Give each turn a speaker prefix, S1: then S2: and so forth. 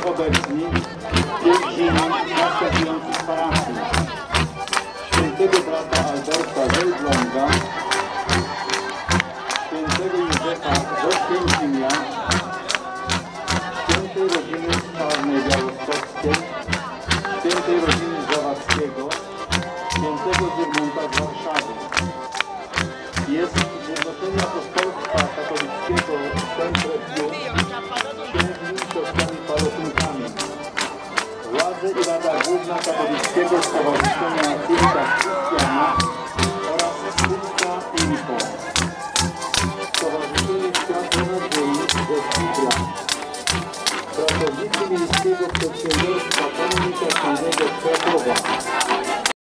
S1: obecni pielgrzymi następujących parafii: świętego brata Alberta z Elbląga, świętego Józefa z Oświęcimia, świętej rodziny z Czarnej Białostockiej, świętej rodziny z Zawadzkiego, świętego Zygmunta z Warszawy. Jest Zjednoczenie Apostolstwa Katolickiego Centre Pius, księżmi siostrami palotynkami. Władze i Rada Główna Katolickiego Stowarzyszenia Civita Christiana oraz Spółka INPO. Stowarzyszenie Światło Nadziei ze Szpidla. Pracownicy Miejskiego Przedsiębiorstwa Komunikacyjnego Krakowa.